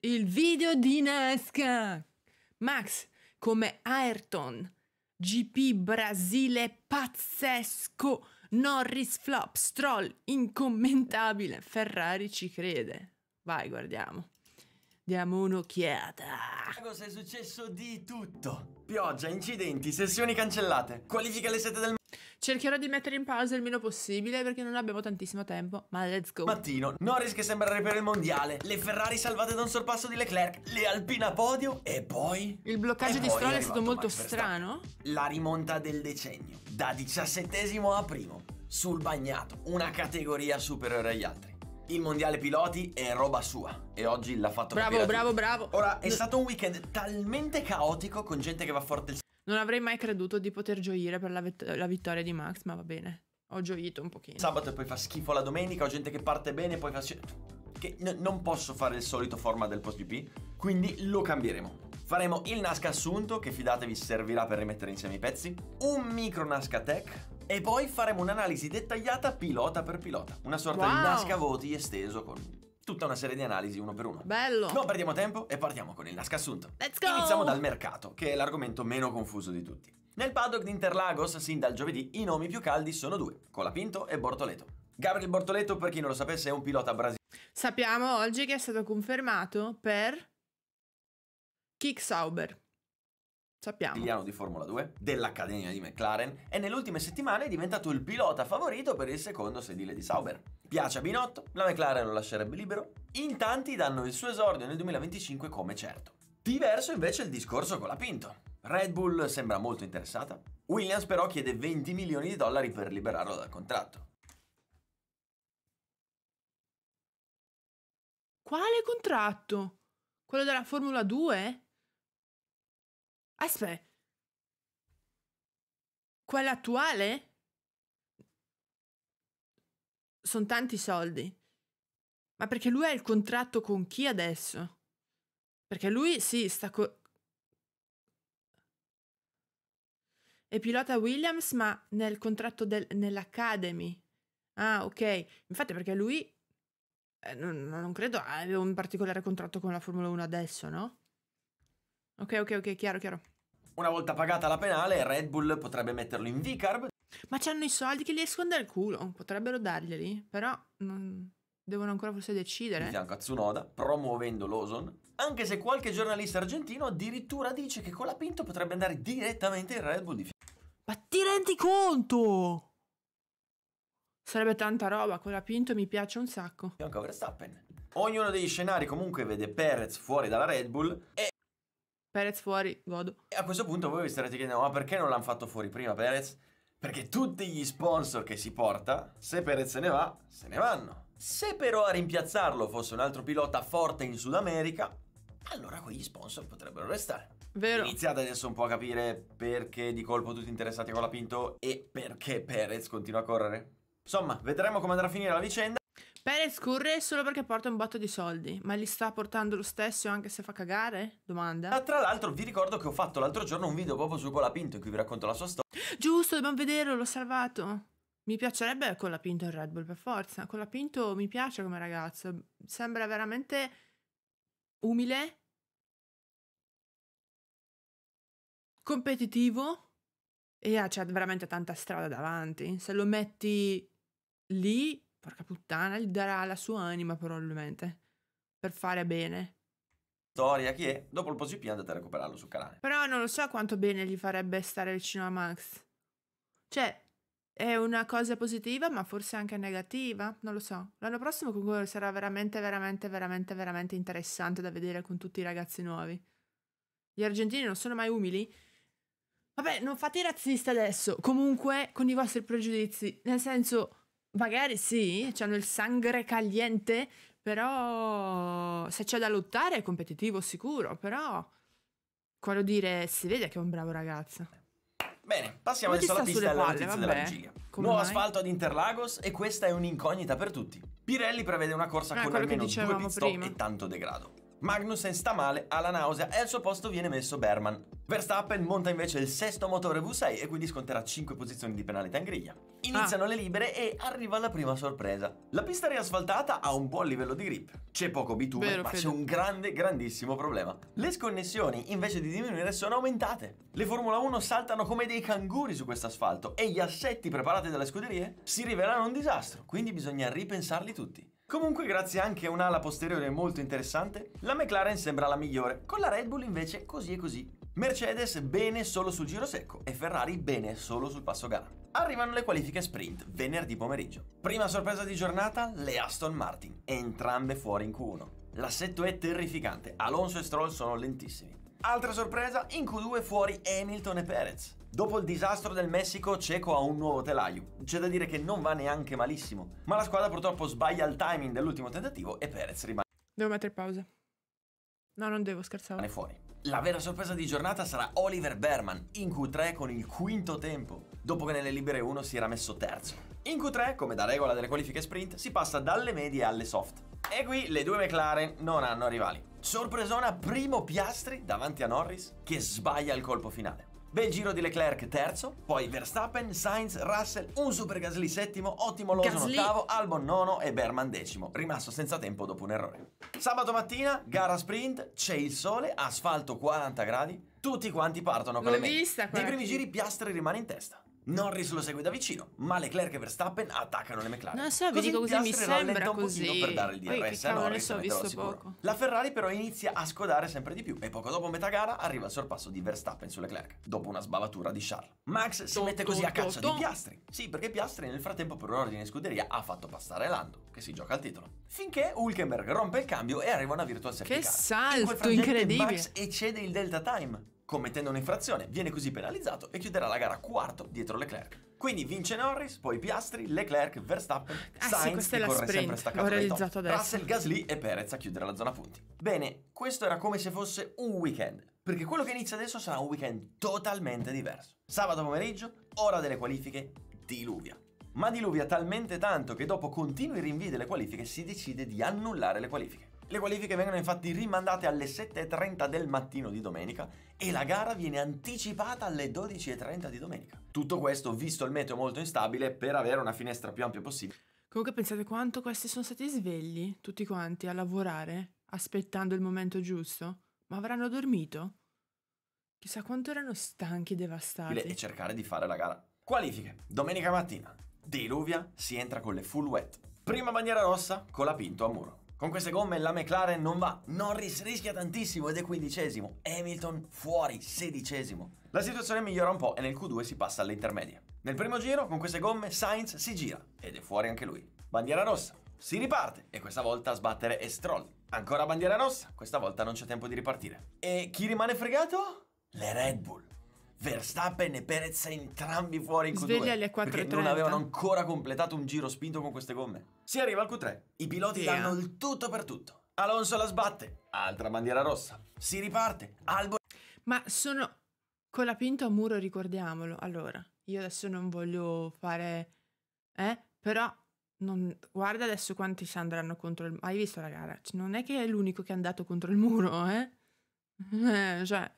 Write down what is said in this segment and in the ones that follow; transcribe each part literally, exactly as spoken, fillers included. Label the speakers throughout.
Speaker 1: Il video di NASCAR. Max come Ayrton. G P Brasile pazzesco. Norris flop. Stroll incommentabile. Ferrari ci crede. Vai, guardiamo. Diamo un'occhiata.
Speaker 2: Cosa è successo di tutto? Pioggia, incidenti, sessioni cancellate, qualifiche alle sette del
Speaker 1: Cercherò di mettere in pausa il meno possibile perché non abbiamo tantissimo tempo, ma let's go.
Speaker 2: mattino. Norris che sembra per il mondiale, le Ferrari salvate da un sorpasso di Leclerc, le Alpine a podio e poi...
Speaker 1: Il bloccaggio
Speaker 2: e
Speaker 1: di
Speaker 2: poi
Speaker 1: Stroll è
Speaker 2: arrivato
Speaker 1: stato molto
Speaker 2: Max Verstappen.
Speaker 1: strano.
Speaker 2: La rimonta del decennio, da diciassettesimo a primo, sul bagnato, una categoria superiore agli altri. Il mondiale piloti è roba sua e oggi l'ha fatto
Speaker 1: Bravo,
Speaker 2: capire
Speaker 1: bravo,
Speaker 2: tutti.
Speaker 1: bravo.
Speaker 2: Ora è stato un weekend talmente caotico con gente che va forte il
Speaker 1: Non avrei mai creduto di poter gioire per la, la vittoria di Max, ma va bene. Ho gioito un pochino.
Speaker 2: sabato e poi fa schifo la domenica, ho gente che parte bene e poi fa che n- non posso fare il solito format del post G P, quindi lo cambieremo. Faremo il NASCA assunto, che fidatevi servirà per rimettere insieme i pezzi, un micro NASCA Tech e poi faremo un'analisi dettagliata pilota per pilota, una sorta
Speaker 1: Wow.
Speaker 2: di NASCA voti esteso con tutta una serie di analisi uno per uno.
Speaker 1: Bello.
Speaker 2: Non perdiamo tempo e partiamo con il NASCA assunto.
Speaker 1: Let's go.
Speaker 2: Iniziamo dal mercato, che è l'argomento meno confuso di tutti. Nel paddock di Interlagos, sin dal giovedì, i nomi più caldi sono due, Colapinto e Bortoleto. Gabriel Bortoleto, per chi non lo sapesse, è un pilota brasiliano.
Speaker 1: Sappiamo oggi che è stato confermato per Kick Sauber. Sappiamo.
Speaker 2: Di Formula due, dell'Accademia di McLaren, e nelle ultime settimane è diventato il pilota favorito per il secondo sedile di Sauber. Piace a Binotto, la McLaren lo lascerebbe libero, in tanti danno il suo esordio nel duemilaventicinque come certo. Diverso invece il discorso con la Pinto. Red Bull sembra molto interessata, Williams però chiede venti milioni di dollari per liberarlo dal contratto.
Speaker 1: Quale contratto? Quello della Formula due? Aspetta. Quella attuale? Sono tanti soldi. Ma perché lui ha il contratto con chi adesso? Perché lui, sì, sta co... è pilota Williams, ma nel contratto del... nell'Academy. Ah, ok. Infatti perché lui... eh, non, non credo abbia un particolare contratto con la Formula uno adesso, no? Ok, ok, ok, chiaro, chiaro.
Speaker 2: Una volta pagata la penale, Red Bull potrebbe metterlo in V-Carb.
Speaker 1: Ma c'hanno i soldi che gli escono dal culo. Potrebbero darglieli, però non... devono ancora forse
Speaker 2: Di
Speaker 1: decidere.
Speaker 2: fianco a Tsunoda, promuovendo Lawson, anche se qualche giornalista argentino addirittura dice che Colapinto potrebbe andare direttamente in Red Bull di fianco.
Speaker 1: Ma ti rendi conto? Sarebbe tanta roba, Colapinto mi piace un sacco.
Speaker 2: Fianco a Verstappen. Ognuno degli scenari comunque vede Perez fuori dalla Red Bull e
Speaker 1: Perez fuori, godo.
Speaker 2: a questo punto voi vi starete chiedendo ma perché non l'hanno fatto fuori prima Perez? Perché tutti gli sponsor che si porta, se Perez se ne va, se ne vanno. Se però a rimpiazzarlo fosse un altro pilota forte in Sud America, allora quegli sponsor potrebbero restare.
Speaker 1: Vero.
Speaker 2: Iniziate adesso un po' a capire perché di colpo tutti interessati a Colapinto e perché Perez continua a correre? Insomma, vedremo come andrà a finire la vicenda.
Speaker 1: Perez corre solo perché porta un botto di soldi, ma li sta portando lo stesso anche se fa cagare? Domanda.
Speaker 2: Ah, tra l'altro vi ricordo che ho fatto l'altro giorno un video proprio su Colapinto in cui vi racconto la sua storia.
Speaker 1: Giusto, dobbiamo vederlo, l'ho salvato. Mi piacerebbe Colapinto in Red Bull per forza. Colapinto mi piace come ragazzo. Sembra veramente umile, competitivo e ha c'ha veramente tanta strada davanti. Se lo metti lì, porca puttana, gli darà la sua anima probabilmente per fare bene.
Speaker 2: Storia chi è? Dopo il post G P andate a recuperarlo sul canale.
Speaker 1: Però non lo so quanto bene gli farebbe stare vicino a Max. Cioè, è una cosa positiva, ma forse anche negativa. Non lo so. L'anno prossimo comunque sarà veramente, veramente, veramente, veramente interessante da vedere con tutti i ragazzi nuovi. Gli argentini non sono mai umili. Vabbè, non fate i razzisti adesso. Comunque, con i vostri pregiudizi. Nel senso, magari sì, hanno il sangue caliente, però se c'è da lottare è competitivo sicuro. Però, quello dire, si vede che è un bravo ragazzo.
Speaker 2: Bene, passiamo
Speaker 1: Come ti
Speaker 2: adesso alla
Speaker 1: sta
Speaker 2: pista
Speaker 1: sulle
Speaker 2: della
Speaker 1: palle,
Speaker 2: notizia
Speaker 1: vabbè.
Speaker 2: della vigilia.
Speaker 1: Come
Speaker 2: Nuovo
Speaker 1: mai?
Speaker 2: asfalto ad Interlagos e questa è un'incognita per tutti. Pirelli prevede una corsa
Speaker 1: Ah,
Speaker 2: con
Speaker 1: quello che
Speaker 2: almeno due
Speaker 1: dicevamo
Speaker 2: pit stop
Speaker 1: prima.
Speaker 2: e tanto degrado. Magnussen sta male, ha la nausea e al suo posto viene messo Berman. Verstappen monta invece il sesto motore V sei e quindi sconterà cinque posizioni di penalità in griglia. Iniziano ah. le libere e arriva la prima sorpresa. La pista riasfaltata ha un buon livello di grip. C'è poco bitume, Vero, ma Fede. c'è un grande, grandissimo problema. Le sconnessioni, invece di diminuire, sono aumentate. Le Formula uno saltano come dei canguri su questo asfalto e gli assetti preparati dalle scuderie si rivelano un disastro, quindi bisogna ripensarli tutti. Comunque, grazie anche a un'ala posteriore molto interessante, la McLaren sembra la migliore, con la Red Bull invece così e così. Mercedes bene solo sul giro secco e Ferrari bene solo sul passo gara. Arrivano le qualifiche sprint venerdì pomeriggio. Prima sorpresa di giornata, le Aston Martin, entrambe fuori in Q uno. L'assetto è terrificante, Alonso e Stroll sono lentissimi. Altra sorpresa, in Q due fuori Hamilton e Perez. Dopo il disastro del Messico, Checo ha un nuovo telaio. C'è da dire che non va neanche malissimo, ma la squadra purtroppo sbaglia il timing dell'ultimo tentativo e Perez rimane
Speaker 1: Devo mettere pausa. No, non devo, scherzare.
Speaker 2: fuori. La vera sorpresa di giornata sarà Oliver Berman in Q tre con il quinto tempo, dopo che nelle libere uno si era messo terzo. In Q tre, come da regola delle qualifiche sprint, si passa dalle medie alle soft. E qui le due McLaren non hanno rivali. Sorpresona, primo Piastri davanti a Norris che sbaglia il colpo finale. Bel giro di Leclerc terzo, poi Verstappen, Sainz, Russell, un super Gasly settimo, ottimo Lawson
Speaker 1: Gasly.
Speaker 2: ottavo, Albon nono e Berman decimo, rimasto senza tempo dopo un errore. Sabato mattina, gara sprint, c'è il sole, asfalto quaranta gradi, tutti quanti partono con
Speaker 1: L'ho
Speaker 2: le medie.
Speaker 1: vista
Speaker 2: Nei primi
Speaker 1: qui.
Speaker 2: giri Piastri rimane in testa. Norris lo segue da vicino, ma Leclerc e Verstappen attaccano le McLaren.
Speaker 1: Non so, vi dico così, mi
Speaker 2: Piastri
Speaker 1: sembra
Speaker 2: rallenta un
Speaker 1: così.
Speaker 2: pochino per dare il
Speaker 1: Poi
Speaker 2: D R
Speaker 1: che
Speaker 2: S a
Speaker 1: cavolo ne
Speaker 2: Norris,
Speaker 1: so, ho
Speaker 2: metterlo
Speaker 1: visto
Speaker 2: sicuro.
Speaker 1: poco.
Speaker 2: La Ferrari però inizia a scodare sempre di più e poco dopo metà gara arriva il sorpasso di Verstappen su Leclerc, dopo una sbavatura di Charles. Max si
Speaker 1: Tom,
Speaker 2: mette così
Speaker 1: tom,
Speaker 2: a caccia
Speaker 1: tom,
Speaker 2: di Piastri. Sì, perché Piastri nel frattempo per un ordine in scuderia ha fatto passare Lando, che si gioca al titolo. Finché Hülkenberg rompe il cambio e arriva una virtual safety
Speaker 1: Che
Speaker 2: car.
Speaker 1: salto
Speaker 2: In quel frangente
Speaker 1: incredibile.
Speaker 2: Max eccede il delta time, commettendo un'infrazione, viene così penalizzato e chiuderà la gara quarto dietro Leclerc. Quindi vince Norris, poi Piastri, Leclerc, Verstappen,
Speaker 1: Ah, sì,
Speaker 2: Sainz
Speaker 1: questa è
Speaker 2: che
Speaker 1: la
Speaker 2: corre
Speaker 1: sprint,
Speaker 2: sempre staccato
Speaker 1: l'ho
Speaker 2: dai
Speaker 1: realizzato
Speaker 2: top,
Speaker 1: adesso.
Speaker 2: Russell, Gasly e Perez a chiudere la zona punti. Bene, questo era come se fosse un weekend, perché quello che inizia adesso sarà un weekend totalmente diverso. Sabato pomeriggio, ora delle qualifiche, diluvia. Ma diluvia talmente tanto che dopo continui rinvii delle qualifiche si decide di annullare le qualifiche. Le qualifiche vengono infatti rimandate alle sette e trenta del mattino di domenica e la gara viene anticipata alle dodici e trenta di domenica. Tutto questo visto il meteo molto instabile per avere una finestra più ampia possibile.
Speaker 1: Comunque pensate quanto questi sono stati svegli, tutti quanti, a lavorare, aspettando il momento giusto? Ma avranno dormito? Chissà quanto erano stanchi, devastati.
Speaker 2: E cercare di fare la gara. Qualifiche, domenica mattina. Diluvia, si entra con le full wet. Prima bandiera rossa, Colapinto a muro. Con queste gomme la McLaren non va, Norris rischia tantissimo ed è quindicesimo, Hamilton fuori, sedicesimo. La situazione migliora un po' e nel Q due si passa alle intermedie. Nel primo giro, con queste gomme, Sainz si gira ed è fuori anche lui. Bandiera rossa, si riparte e questa volta a sbattere è Stroll. Ancora bandiera rossa, questa volta non c'è tempo di ripartire. E chi rimane fregato? Le Red Bull. Verstappen e Perez entrambi fuori in Q due
Speaker 1: Sveglia alle quattro e
Speaker 2: perché
Speaker 1: trenta.
Speaker 2: non avevano ancora completato un giro spinto con queste gomme. Si arriva al Q tre, i piloti
Speaker 1: Yeah.
Speaker 2: danno il tutto per tutto. Alonso la sbatte, altra bandiera rossa, si riparte, Albon
Speaker 1: Ma sono Colapinto a muro, ricordiamolo. Allora, io adesso non voglio fare... Eh? Però... Non... Guarda adesso quanti si andranno contro il... Hai visto la gara? Cioè, non è che è l'unico che è andato contro il muro, eh? Eh, cioè...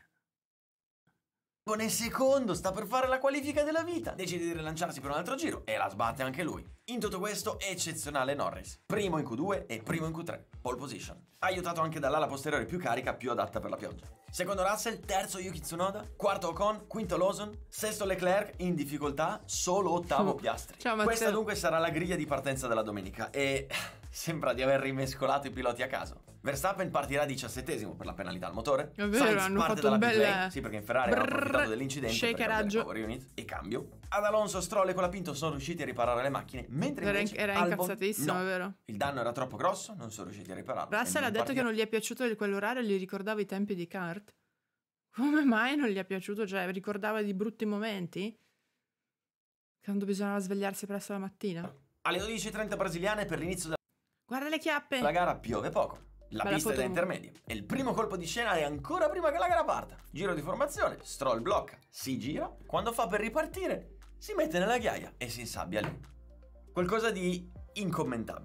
Speaker 2: nel secondo sta per fare la qualifica della vita, decide di rilanciarsi per un altro giro e la sbatte anche lui. In tutto questo eccezionale Norris, primo in Q due e primo in Q tre, pole position, aiutato anche dall'ala posteriore più carica, più adatta per la pioggia. Secondo Russell, terzo Yuki Tsunoda, quarto Ocon, quinto Lawson, sesto Leclerc, in difficoltà solo ottavo Piastri.
Speaker 1: Ciao, Matteo.
Speaker 2: Questa dunque sarà la griglia di partenza della domenica e sembra di aver rimescolato i piloti a caso. Verstappen partirà diciassettesimo per la penalità al motore.
Speaker 1: È vero,
Speaker 2: Sainz
Speaker 1: hanno
Speaker 2: parte
Speaker 1: fatto un
Speaker 2: dalla pit
Speaker 1: bel-
Speaker 2: lane, sì, perché in Ferrari hanno
Speaker 1: Brrr,
Speaker 2: approfittato dell'incidente per
Speaker 1: shakeraggio.
Speaker 2: cambiare power unit e cambio. Ad Alonso, Stroll e Colapinto sono riusciti a riparare le macchine, mentre
Speaker 1: Era,
Speaker 2: invece
Speaker 1: era
Speaker 2: Albon
Speaker 1: incazzatissimo,
Speaker 2: no.
Speaker 1: è vero?
Speaker 2: Il danno era troppo grosso, non sono riusciti a ripararlo.
Speaker 1: Russell
Speaker 2: e
Speaker 1: ha detto
Speaker 2: partirà-
Speaker 1: che non gli è piaciuto di quell'orario e gli ricordava i tempi di kart. Come mai non gli è piaciuto? Cioè, ricordava di brutti momenti? Quando bisognava svegliarsi presto la mattina?
Speaker 2: Alle dodici e trenta brasiliane per l'inizio della
Speaker 1: Guarda le chiappe!
Speaker 2: La gara piove poco. La
Speaker 1: Bella
Speaker 2: pista è da
Speaker 1: foto.
Speaker 2: intermedie e il primo colpo di scena è ancora prima che la gara parta. Giro di formazione, Stroll blocca, si gira, quando fa per ripartire si mette nella ghiaia e si insabbia lì. Qualcosa di incommentabile.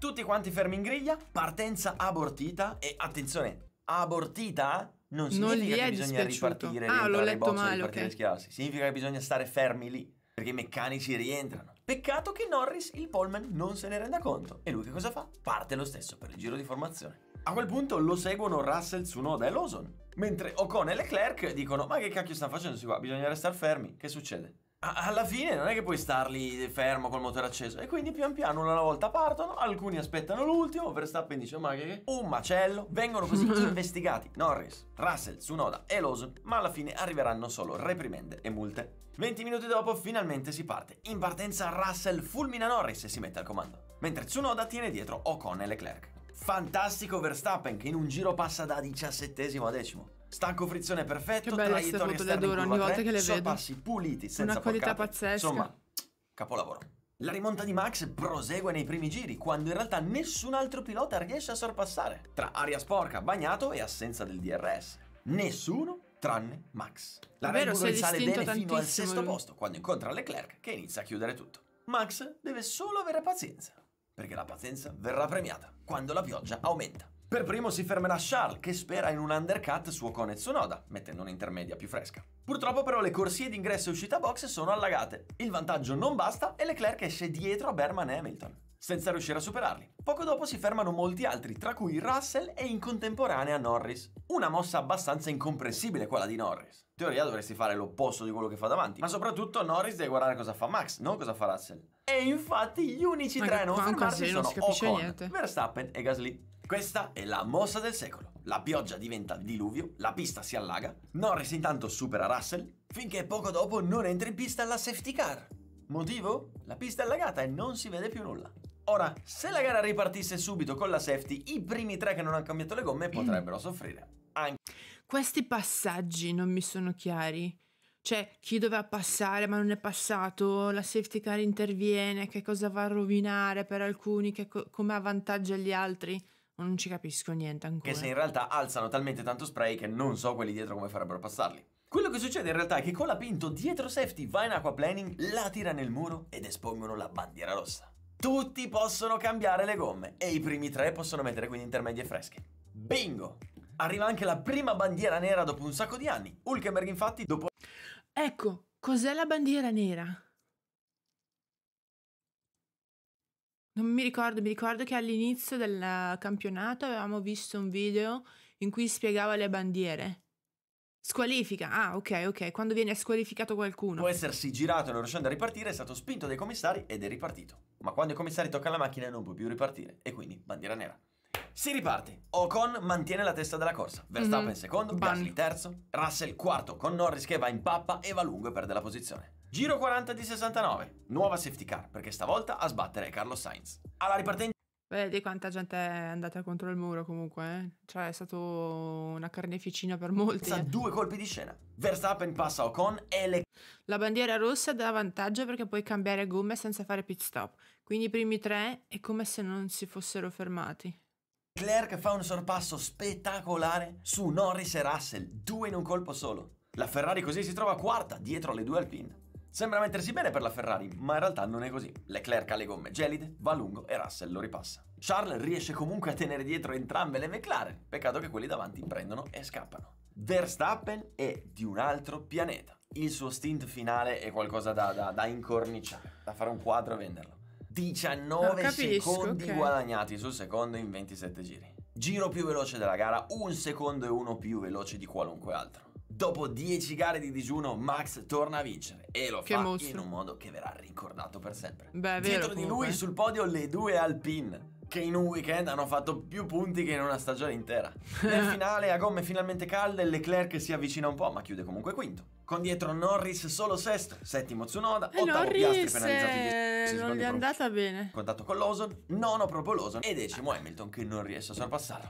Speaker 2: Tutti quanti fermi in griglia, partenza abortita e attenzione, abortita non significa
Speaker 1: Non
Speaker 2: che
Speaker 1: gli è
Speaker 2: bisogna
Speaker 1: dispiaciuto.
Speaker 2: ripartire,
Speaker 1: Ah, l'ho
Speaker 2: rientrare ai
Speaker 1: letto
Speaker 2: box,
Speaker 1: male,
Speaker 2: ripartire
Speaker 1: ok.
Speaker 2: e schierarsi. Significa che bisogna stare fermi lì, perché i meccanici rientrano. Peccato che Norris, il poleman, non se ne renda conto. E lui che cosa fa? Parte lo stesso per il giro di formazione. A quel punto lo seguono Russell, Tsunoda e Lawson, mentre Ocon e Leclerc dicono: ma che cacchio stanno facendo qua? Bisogna restare fermi. Che succede? Alla fine non è che puoi star lì fermo col motore acceso, e quindi pian piano una alla volta partono, alcuni aspettano l'ultimo, Verstappen dice: ma che un macello. Vengono così investigati Norris, Russell, Tsunoda e Lawson, ma alla fine arriveranno solo reprimende e multe. venti minuti dopo finalmente si parte. In partenza Russell fulmina Norris e si mette al comando, mentre Tsunoda tiene dietro Ocon e Leclerc. Fantastico Verstappen che in un giro passa da diciassettesimo a decimo. Stanco frizione perfetto,
Speaker 1: Che belle ste
Speaker 2: traiettoria
Speaker 1: foto, le
Speaker 2: esterna in
Speaker 1: adoro,
Speaker 2: curva
Speaker 1: ogni volta
Speaker 2: tre,
Speaker 1: che le vedo.
Speaker 2: sorpassi puliti senza
Speaker 1: Una qualità
Speaker 2: porcate.
Speaker 1: pazzesca.
Speaker 2: Insomma, capolavoro. La rimonta di Max prosegue nei primi giri, quando in realtà nessun altro pilota riesce a sorpassare. Tra aria sporca, bagnato e assenza del D R S. Nessuno tranne Max. La
Speaker 1: Davvero,
Speaker 2: Red Bull
Speaker 1: si è
Speaker 2: risale
Speaker 1: distinto
Speaker 2: bene fino al
Speaker 1: tantissimo
Speaker 2: sesto
Speaker 1: lui.
Speaker 2: posto, quando incontra Leclerc che inizia a chiudere tutto. Max deve solo avere pazienza, perché la pazienza verrà premiata quando la pioggia aumenta. Per primo si fermerà Charles, che spera in un undercut su Ocon e Tsunoda, mettendo un'intermedia più fresca. Purtroppo però le corsie di ingresso e uscita box sono allagate. Il vantaggio non basta e Leclerc esce dietro a Berman e Hamilton, senza riuscire a superarli. Poco dopo si fermano molti altri, tra cui Russell e in contemporanea Norris. Una mossa abbastanza incomprensibile quella di Norris. In teoria dovresti fare l'opposto di quello che fa davanti, ma soprattutto Norris deve guardare cosa fa Max, non cosa fa Russell. E infatti gli unici
Speaker 1: Ma
Speaker 2: tre
Speaker 1: che
Speaker 2: a non
Speaker 1: qua è un
Speaker 2: fermarsi
Speaker 1: casino,
Speaker 2: sono
Speaker 1: non si capisce
Speaker 2: Ocon,
Speaker 1: niente.
Speaker 2: Verstappen e Gasly. Questa è la mossa del secolo. La pioggia diventa diluvio, la pista si allaga, Norris intanto supera Russell, finché poco dopo non entra in pista la safety car. Motivo? La pista è allagata e non si vede più nulla. Ora, se la gara ripartisse subito con la safety, i primi tre che non hanno cambiato le gomme potrebbero soffrire. Anche
Speaker 1: Questi passaggi non mi sono chiari. Cioè, chi doveva passare ma non è passato, la safety car interviene, che cosa va a rovinare per alcuni, che co- come avvantaggia gli altri. Non ci capisco niente ancora.
Speaker 2: se in realtà alzano talmente tanto spray che non so quelli dietro come farebbero a passarli. Quello che succede in realtà è che Colapinto dietro safety va in aquaplaning, la tira nel muro ed espongono la bandiera rossa. Tutti possono cambiare le gomme e i primi tre possono mettere quindi intermedie fresche. Bingo! Arriva anche la prima bandiera nera dopo un sacco di anni. Hülkenberg infatti dopo
Speaker 1: Ecco, cos'è la bandiera nera? Non mi ricordo, mi ricordo che all'inizio del campionato avevamo visto un video in cui spiegava le bandiere. Squalifica, ah ok, ok, quando viene squalificato qualcuno.
Speaker 2: dopo essersi girato e non riuscendo a ripartire è stato spinto dai commissari ed è ripartito. Ma quando i commissari toccano la macchina non può più ripartire e quindi bandiera nera. Si riparte. Ocon mantiene la testa della corsa. Verstappen
Speaker 1: Mhm.
Speaker 2: secondo,
Speaker 1: Ban.
Speaker 2: Gasly terzo, Russell quarto con Norris che va in pappa e va lungo e perde la posizione. Giro quaranta di sessantanove. Nuova safety car perché stavolta a sbattere è Carlos Sainz. Alla ripartenza
Speaker 1: Vedi quanta gente è andata contro il muro comunque, eh? Cioè è stato una carneficina per molti. eh.
Speaker 2: due colpi di scena. Verstappen passa Ocon e le
Speaker 1: La bandiera rossa dà vantaggio perché puoi cambiare gomme senza fare pit stop. Quindi i primi tre è come se non si fossero fermati.
Speaker 2: Leclerc fa un sorpasso spettacolare su Norris e Russell, due in un colpo solo. La Ferrari così si trova quarta, dietro alle due Alpine. Sembra mettersi bene per la Ferrari, ma in realtà non è così. Leclerc ha le gomme gelide, va lungo e Russell lo ripassa. Charles riesce comunque a tenere dietro entrambe le McLaren, peccato che quelli davanti prendono e scappano. Verstappen è di un altro pianeta. Il suo stint finale è qualcosa da, da, da incorniciare, da fare un quadro e venderlo. diciannove
Speaker 1: No, capisco,
Speaker 2: secondi
Speaker 1: ok.
Speaker 2: guadagnati sul secondo in ventisette giri. Giro più veloce della gara, un secondo e uno più veloce di qualunque altro. Dopo dieci gare di digiuno, Max torna a vincere e lo
Speaker 1: Che
Speaker 2: fa
Speaker 1: mostro.
Speaker 2: in un modo che verrà ricordato per sempre.
Speaker 1: Beh, è vero,
Speaker 2: Dietro di
Speaker 1: comunque.
Speaker 2: lui sul podio le due Alpine, che in un weekend hanno fatto più punti che in una stagione intera. Nel finale, a gomme finalmente calde, Leclerc si avvicina un po', ma chiude comunque quinto. Con dietro Norris solo sesto, settimo Tsunoda,
Speaker 1: E
Speaker 2: ottavo Piastri
Speaker 1: Norris
Speaker 2: penalizzato di
Speaker 1: eh,
Speaker 2: dieci
Speaker 1: non
Speaker 2: secondi
Speaker 1: gli è
Speaker 2: per un
Speaker 1: andata bene.
Speaker 2: contatto con Lawson, nono proprio Lawson e decimo Hamilton che non riesce a sorpassarlo.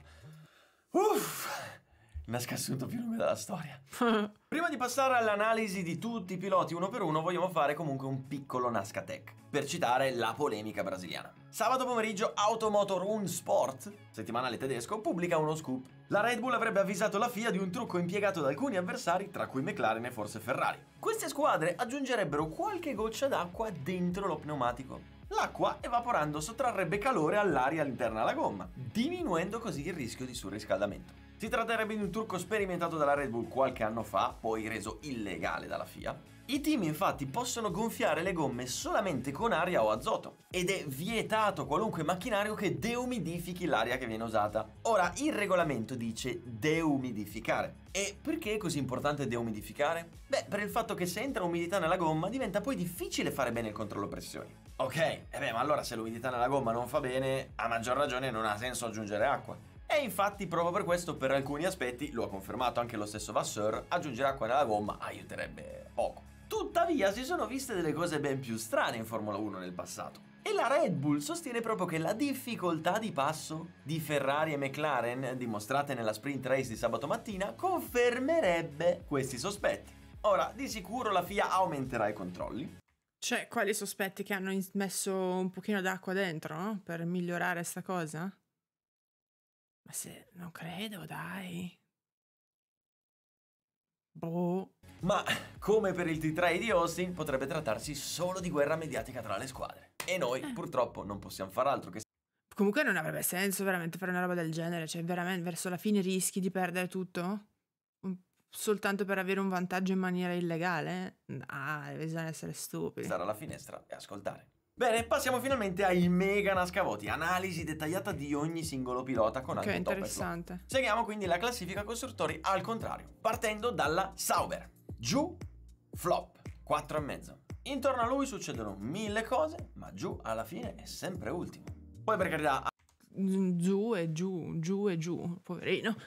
Speaker 2: Uff, una scassunto più lunga della storia. Prima di passare all'analisi di tutti i piloti uno per uno, vogliamo fare comunque un piccolo Nasca Tech, per citare la polemica brasiliana. Sabato pomeriggio Automotor uno Sport, settimanale tedesco, pubblica uno scoop. La Red Bull avrebbe avvisato la F I A di un trucco impiegato da alcuni avversari, tra cui McLaren e forse Ferrari. Queste squadre aggiungerebbero qualche goccia d'acqua dentro lo pneumatico l'acqua evaporando sottrarrebbe calore all'aria all'interno della gomma, diminuendo così il rischio di surriscaldamento. Si tratterebbe di un trucco sperimentato dalla Red Bull qualche anno fa, poi reso illegale dalla F I A. I team infatti possono gonfiare le gomme solamente con aria o azoto ed è vietato qualunque macchinario che deumidifichi l'aria che viene usata. Ora, il regolamento dice deumidificare. E perché è così importante deumidificare? Beh, per il fatto che se entra umidità nella gomma diventa poi difficile fare bene il controllo pressioni. Ok, e beh, ma allora se l'umidità nella gomma non fa bene, a maggior ragione non ha senso aggiungere acqua. E infatti proprio per questo per alcuni aspetti, lo ha confermato anche lo stesso Vasseur, aggiungere acqua nella gomma aiuterebbe poco. Tuttavia si sono viste delle cose ben più strane in Formula uno nel passato. E la Red Bull sostiene proprio che la difficoltà di passo di Ferrari e McLaren, dimostrate nella sprint race di sabato mattina, confermerebbe questi sospetti. Ora, di sicuro la F I A aumenterà i controlli.
Speaker 1: Cioè, quali sospetti che hanno messo un pochino d'acqua dentro, no? Per migliorare sta cosa? Ma se... non credo, dai. Boh.
Speaker 2: Ma, come per il T tre di Austin, potrebbe trattarsi solo di guerra mediatica tra le squadre. E noi,
Speaker 1: Eh.
Speaker 2: purtroppo, non possiamo far altro che...
Speaker 1: Comunque non avrebbe senso veramente fare una roba del genere. Cioè, veramente, verso la fine rischi di perdere tutto? Un- Soltanto per avere un vantaggio in maniera illegale? Ah, bisogna essere stupidi.
Speaker 2: stare alla finestra e ascoltare. Bene, passiamo finalmente ai mega nascavoti, analisi dettagliata di ogni singolo pilota con
Speaker 1: Ok,
Speaker 2: anche top e flop.
Speaker 1: interessante.
Speaker 2: Seguiamo quindi la classifica costruttori al contrario, partendo dalla Sauber. Giù, flop, quattro e mezzo. Intorno a lui succedono mille cose, ma giù alla fine è sempre ultimo. Poi per carità,
Speaker 1: Mm, Giù e giù, giù e giù, poverino.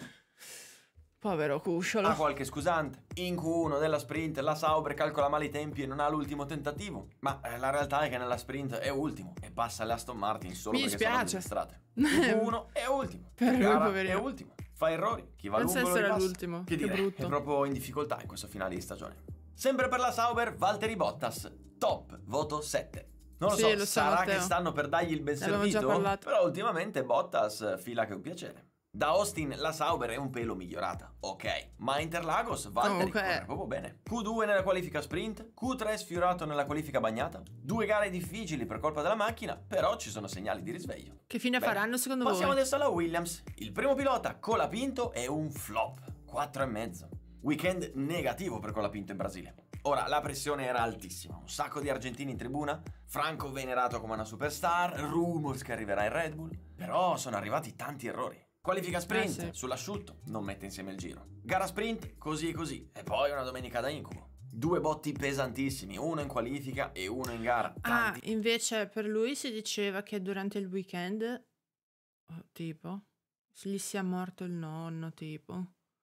Speaker 1: Povero cusciolo.
Speaker 2: ha qualche scusante. In Q uno della sprint la Sauber calcola male i tempi e non ha l'ultimo tentativo. Ma eh, la realtà è che nella sprint è ultimo e passa all'Aston Martin solo
Speaker 1: Mi
Speaker 2: perché sono
Speaker 1: dispiace.
Speaker 2: distrate. In Q uno è ultimo.
Speaker 1: Per
Speaker 2: In
Speaker 1: lui,
Speaker 2: gara
Speaker 1: poverino.
Speaker 2: è ultimo. Fa errori. Chi va
Speaker 1: Pensa
Speaker 2: lungo lo
Speaker 1: essere
Speaker 2: ripassa.
Speaker 1: l'ultimo.
Speaker 2: Che
Speaker 1: Che
Speaker 2: dire,
Speaker 1: brutto.
Speaker 2: è proprio in difficoltà in questo finale di stagione. Sempre per la Sauber, Valtteri Bottas. Top, voto sette. Non lo
Speaker 1: Sì,
Speaker 2: so,
Speaker 1: lo so,
Speaker 2: sarà
Speaker 1: Matteo.
Speaker 2: che stanno per dargli il ben
Speaker 1: Ne avevamo già
Speaker 2: servito,
Speaker 1: parlato.
Speaker 2: però ultimamente Bottas fila che un piacere. Da Austin la Sauber è un pelo migliorata, ok, ma a Interlagos Valtteri
Speaker 1: Comunque-
Speaker 2: corre proprio bene. Q due nella qualifica sprint, Q tre sfiorato nella qualifica bagnata, due gare difficili per colpa della macchina, però ci sono segnali di risveglio.
Speaker 1: Che fine
Speaker 2: Bene,
Speaker 1: faranno secondo
Speaker 2: Passiamo
Speaker 1: voi?
Speaker 2: adesso alla Williams. Il primo pilota, Colapinto, è un flop, quattro e mezzo. Weekend negativo per Colapinto in Brasile. Ora, la pressione era altissima, un sacco di argentini in tribuna, Franco venerato come una superstar, rumors che arriverà in Red Bull, però sono arrivati tanti errori. Qualifica sprint,
Speaker 1: Eh sì.
Speaker 2: sull'asciutto, non mette insieme il giro. Gara sprint, così e così, e poi una domenica da incubo. Due botti pesantissimi, uno in qualifica e uno in gara.
Speaker 1: Ah,
Speaker 2: Tanti.
Speaker 1: invece per lui si diceva che durante il weekend, oh, tipo, gli sia morto il nonno, tipo.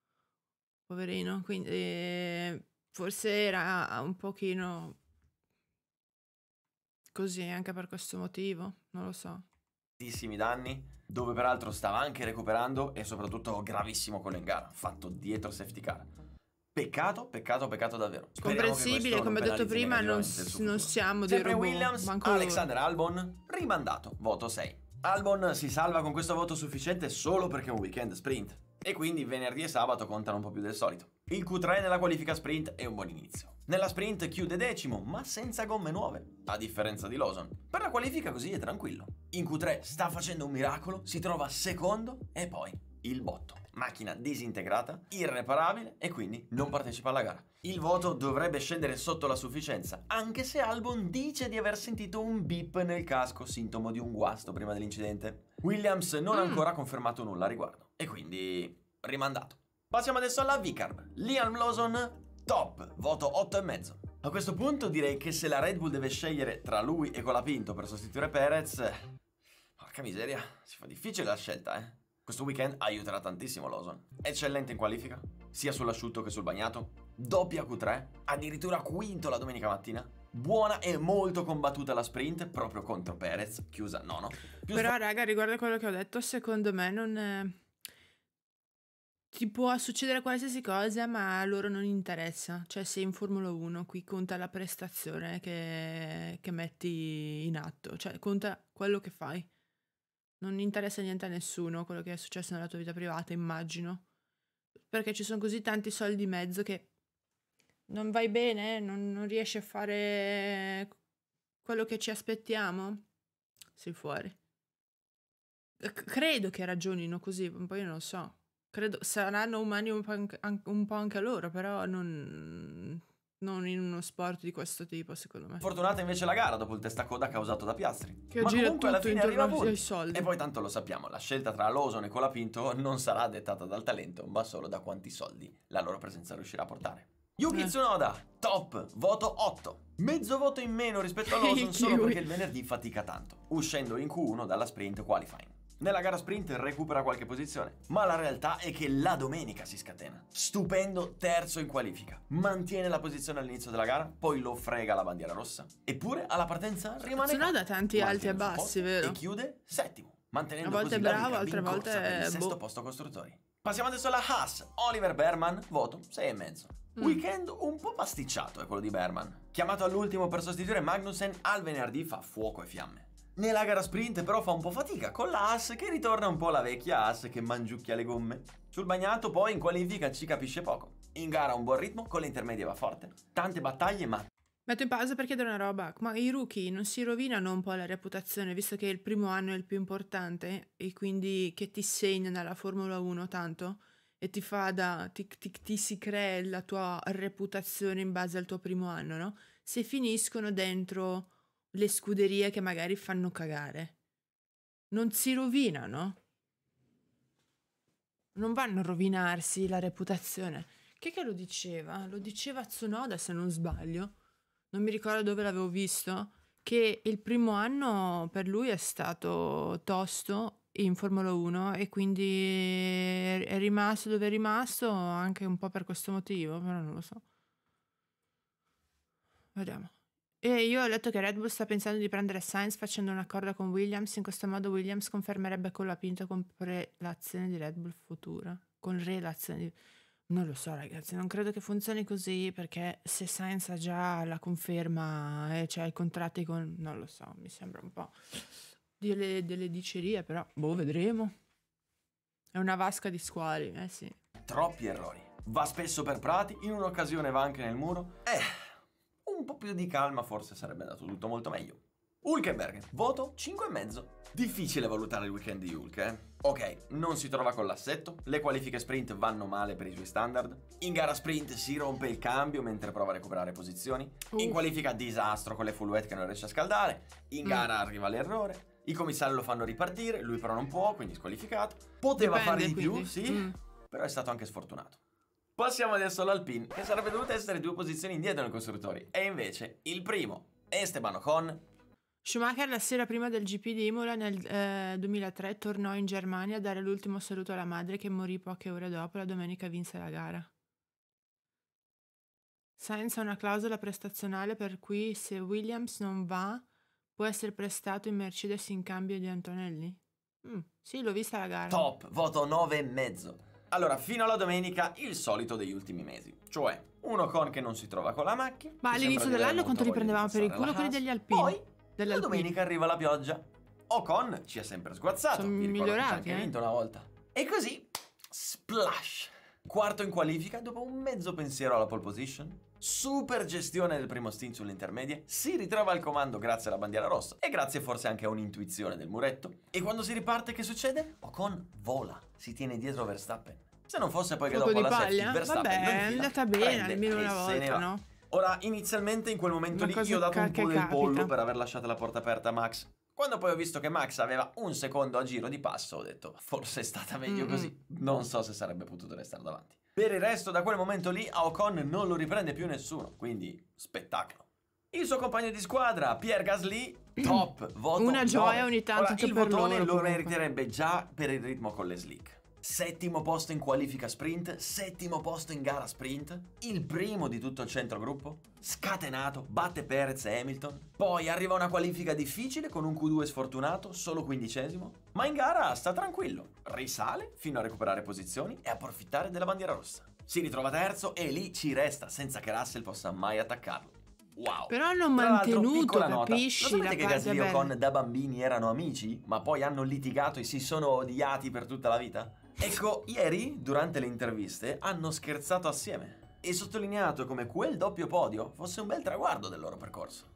Speaker 1: Poverino, quindi eh, forse era un pochino così anche per questo motivo, non lo so.
Speaker 2: Tantissimi danni, dove peraltro stava anche recuperando e soprattutto gravissimo quello in gara, fatto dietro safety car. Peccato, peccato, peccato davvero. Speriamo che
Speaker 1: Comprensibile,
Speaker 2: questo non
Speaker 1: come ho detto
Speaker 2: penalizzi
Speaker 1: prima, non,
Speaker 2: negativamente il
Speaker 1: s-
Speaker 2: suo
Speaker 1: non
Speaker 2: futuro.
Speaker 1: siamo dei
Speaker 2: Sempre
Speaker 1: robot,
Speaker 2: Williams,
Speaker 1: manco loro.
Speaker 2: Alexander Albon, rimandato, voto sei. Albon si salva con questo voto sufficiente solo perché è un weekend sprint e quindi venerdì e sabato contano un po' più del solito. Il Q tre nella qualifica sprint è un buon inizio. Nella sprint chiude decimo, ma senza gomme nuove, a differenza di Lawson. Per la qualifica così è tranquillo. In Q tre sta facendo un miracolo, si trova secondo e poi il botto. Macchina disintegrata, irreparabile e quindi non partecipa alla gara. Il voto dovrebbe scendere sotto la sufficienza, anche se Albon dice di aver sentito un beep nel casco, sintomo di un guasto prima dell'incidente. Williams non ha
Speaker 1: Mm.
Speaker 2: ancora confermato nulla a riguardo e quindi rimandato. Passiamo adesso alla V-Carb. Liam Lawson, top, voto otto e mezzo. A questo punto direi che se la Red Bull deve scegliere tra lui e Colapinto per sostituire Perez, eh, porca miseria, si fa difficile la scelta, eh. Questo weekend aiuterà tantissimo Lawson. Eccellente in qualifica, sia sull'asciutto che sul bagnato. Doppia Q tre, addirittura quinto la domenica mattina. Buona e molto combattuta la sprint, proprio contro Perez, chiusa nono. Più
Speaker 1: Però raga, riguardo a quello che ho detto, secondo me non... è- ti può succedere qualsiasi cosa, ma a loro non interessa. Cioè, sei in Formula uno, qui conta la prestazione che, che metti in atto. Cioè, conta quello che fai. Non interessa niente a nessuno quello che è successo nella tua vita privata, immagino. Perché ci sono così tanti soldi in mezzo che non vai bene, non, non riesci a fare quello che ci aspettiamo, sei fuori. C- credo che ragionino così, poi non lo so. Credo saranno umani un po' anche, an- un po' anche loro, però non, non in uno sport di questo tipo, secondo me.
Speaker 2: Fortunata invece la gara dopo il testacoda causato da Piastri.
Speaker 1: Che
Speaker 2: Ma
Speaker 1: gira
Speaker 2: comunque alla
Speaker 1: tutto
Speaker 2: fine
Speaker 1: intorno
Speaker 2: arriva
Speaker 1: ai
Speaker 2: punti.
Speaker 1: soldi.
Speaker 2: E poi tanto lo sappiamo, la scelta tra Lawson e Colapinto non sarà dettata dal talento, ma solo da quanti soldi la loro presenza riuscirà a portare. Yuki
Speaker 1: Eh.
Speaker 2: Tsunoda, top, voto otto. Mezzo voto in meno rispetto a Lawson solo
Speaker 1: Kiwi.
Speaker 2: perché il venerdì fatica tanto, uscendo in Q uno dalla sprint qualifying. Nella gara sprint recupera qualche posizione, ma la realtà è che la domenica si scatena. Stupendo terzo in qualifica, mantiene la posizione all'inizio della gara, poi lo frega la bandiera rossa. Eppure alla partenza rimane
Speaker 1: Tsunoda ha
Speaker 2: calmo,
Speaker 1: tanti alti e
Speaker 2: mantiene il suo
Speaker 1: bassi,
Speaker 2: posto
Speaker 1: vero?
Speaker 2: E chiude settimo, mantenendo
Speaker 1: A volte
Speaker 2: così
Speaker 1: è
Speaker 2: la
Speaker 1: bravo,
Speaker 2: Ducati
Speaker 1: altre
Speaker 2: in corsa
Speaker 1: volte
Speaker 2: per il
Speaker 1: è
Speaker 2: sesto
Speaker 1: boh.
Speaker 2: posto costruttori. Passiamo adesso alla Haas. Oliver Berman, voto sei e mezzo.
Speaker 1: Mm.
Speaker 2: Weekend un po' pasticciato è quello di Berman. Chiamato all'ultimo per sostituire Magnussen, al venerdì fa fuoco e fiamme. Nella gara sprint però fa un po' fatica con la Haas, che ritorna un po' la vecchia Haas che mangiucchia le gomme. Sul bagnato poi in qualifica ci capisce poco. In gara un buon ritmo, con le intermedie va forte. Tante battaglie, ma
Speaker 1: Metto in pausa per chiedere una roba, ma i rookie non si rovinano un po' la reputazione, visto che il primo anno è il più importante e quindi che ti segna nella Formula uno tanto e ti fa da, ti, ti- ti si crea la tua reputazione in base al tuo primo anno, no? Se finiscono dentro le scuderie che magari fanno cagare, non si rovinano? Non vanno a rovinarsi la reputazione. Che che lo diceva? Lo diceva Tsunoda, se non sbaglio. Non mi ricordo dove l'avevo visto, che il primo anno per lui è stato tosto in Formula uno e quindi è rimasto dove è rimasto anche un po' per questo motivo, però non lo so. Vediamo. E io ho letto che Red Bull sta pensando di prendere Sainz facendo un accordo con Williams, in questo modo Williams confermerebbe con la Pinto con relazione di Red Bull futura. Con relazione di... Non lo so ragazzi, non credo che funzioni così perché se Sainz ha già la conferma e c'ha i contratti con... Non lo so, mi sembra un po' delle, delle dicerie, però boh, vedremo. È una vasca di squali, eh sì.
Speaker 2: troppi errori. Va spesso per prati, in un'occasione va anche nel muro. Eh, un po' più di calma forse sarebbe andato tutto molto meglio. Hülkenberg, voto cinque e mezzo. Difficile valutare il weekend di Hulk, eh? Ok, non si trova con l'assetto, le qualifiche sprint vanno male per i suoi standard, in gara sprint si rompe il cambio mentre prova a recuperare posizioni, in
Speaker 1: Uff.
Speaker 2: qualifica disastro con le full wet che non riesce a scaldare, in
Speaker 1: Mm.
Speaker 2: gara arriva l'errore, i commissari lo fanno ripartire, lui però non può, quindi squalificato. Poteva
Speaker 1: Dipende,
Speaker 2: fare di più,
Speaker 1: quindi.
Speaker 2: sì,
Speaker 1: Mm.
Speaker 2: però è stato anche sfortunato. Passiamo adesso all'Alpine, che sarebbe dovuta essere due posizioni indietro nei costruttori, e invece il primo, Esteban Ocon.
Speaker 1: Schumacher la sera prima del G P di Imola nel eh, duemilatré tornò in Germania a dare l'ultimo saluto alla madre che morì poche ore dopo. La domenica vinse la gara. Sainz ha una clausola prestazionale per cui se Williams non va può essere prestato in Mercedes in cambio di Antonelli? Mm, sì, l'ho vista la gara.
Speaker 2: Top, voto nove e mezzo. Allora, fino alla domenica, il solito degli ultimi mesi. Cioè, un Ocon che non si trova con la macchina.
Speaker 1: Ma
Speaker 2: che
Speaker 1: all'inizio
Speaker 2: sembra di
Speaker 1: dell'anno
Speaker 2: avere
Speaker 1: quanto li
Speaker 2: molta voglia
Speaker 1: prendevamo
Speaker 2: di
Speaker 1: per il
Speaker 2: passare
Speaker 1: culo
Speaker 2: alla
Speaker 1: quelli
Speaker 2: Haas.
Speaker 1: degli Alpini?
Speaker 2: Poi, la
Speaker 1: Dell'Alpine.
Speaker 2: domenica arriva la pioggia. Ocon ci ha sempre sguazzato.
Speaker 1: Sono
Speaker 2: Vi ricordo che ci ha
Speaker 1: migliorati,
Speaker 2: anche
Speaker 1: eh.
Speaker 2: vinto una volta. E così, splash. Quarto in qualifica dopo un mezzo pensiero alla pole position. Super gestione del primo stint sulle intermedie. Si ritrova al comando grazie alla bandiera rossa. E grazie forse anche a un'intuizione del muretto. E quando si riparte che succede? Ocon vola. Si tiene dietro Verstappen. Se non fosse poi che
Speaker 1: Fuoco
Speaker 2: dopo
Speaker 1: di
Speaker 2: la safety
Speaker 1: paglia?
Speaker 2: Verstappen
Speaker 1: Vabbè,
Speaker 2: lo
Speaker 1: è
Speaker 2: infila,
Speaker 1: andata bene
Speaker 2: prende
Speaker 1: almeno
Speaker 2: e
Speaker 1: una
Speaker 2: se ne
Speaker 1: volta,
Speaker 2: va.
Speaker 1: no?
Speaker 2: Ora, inizialmente in quel momento
Speaker 1: Una
Speaker 2: lì
Speaker 1: cosa
Speaker 2: io ho dato un
Speaker 1: che
Speaker 2: po' del
Speaker 1: capita.
Speaker 2: pollo per aver lasciato la porta aperta a Max. Quando poi ho visto che Max aveva un secondo a giro di passo, ho detto forse è stata meglio
Speaker 1: Mm-mm.
Speaker 2: così. Non so se sarebbe potuto restare davanti. Per il resto, da quel momento lì a Ocon non lo riprende più nessuno, quindi spettacolo. Il suo compagno di squadra, Pierre Gasly, top, voto
Speaker 1: Una gioia
Speaker 2: nove.
Speaker 1: ogni tanto
Speaker 2: Ora,
Speaker 1: anche
Speaker 2: il
Speaker 1: per
Speaker 2: votone
Speaker 1: loro,
Speaker 2: lo
Speaker 1: comunque.
Speaker 2: meriterebbe già per il ritmo con le slick. Settimo posto in qualifica sprint, settimo posto in gara sprint, il primo di tutto il centrogruppo, scatenato, batte Perez e Hamilton, poi arriva una qualifica difficile con un Q due sfortunato, solo quindicesimo, ma in gara sta tranquillo, risale fino a recuperare posizioni e approfittare della bandiera rossa. Si ritrova terzo e lì ci resta senza che Russell possa mai attaccarlo. Wow.
Speaker 1: Però hanno
Speaker 2: Tra l'altro,
Speaker 1: mantenuto,
Speaker 2: piccola nota,
Speaker 1: capisci,
Speaker 2: lo sapete
Speaker 1: la
Speaker 2: che
Speaker 1: parte
Speaker 2: Gasly e
Speaker 1: bella.
Speaker 2: Ocon da bambini erano amici, ma poi hanno litigato e si sono odiati per tutta la vita? Ecco, ieri, durante le interviste, hanno scherzato assieme e sottolineato come quel doppio podio fosse un bel traguardo del loro percorso.